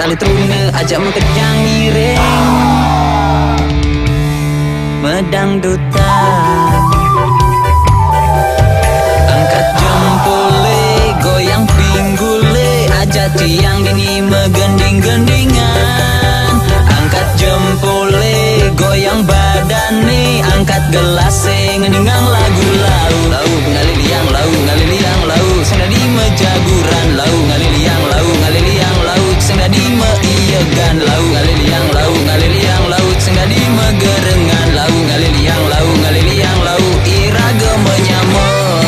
tali teruna ajak mengkejang miring medang duta. Angkat jempole goyang pinggule ajak tiang dini megending-gendingan. Angkat jempole goyang badane angkat gelase ngeningang lagu lau. Lau ngaliliang lau ngaliliang lau sing dadi mejaguran. Lau ngaliliang lau ngaliliang lau sing dadi meiyegan. Lau ngaliliang lau ngaliliang lau sing dadi megerengan. Lau ngaliliang lau iraga menyamong.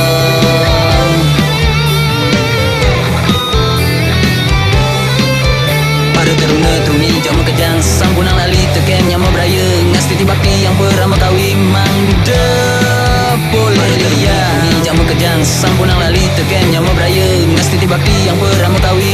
Pada teruna teruni jam kejang sampunang lali teken nyama beraya ngasti bakti yang perama kawi mang depole lia. Teruni jam kejang sampunang lali teken nyama beraya ngasti bakti yang perama kawi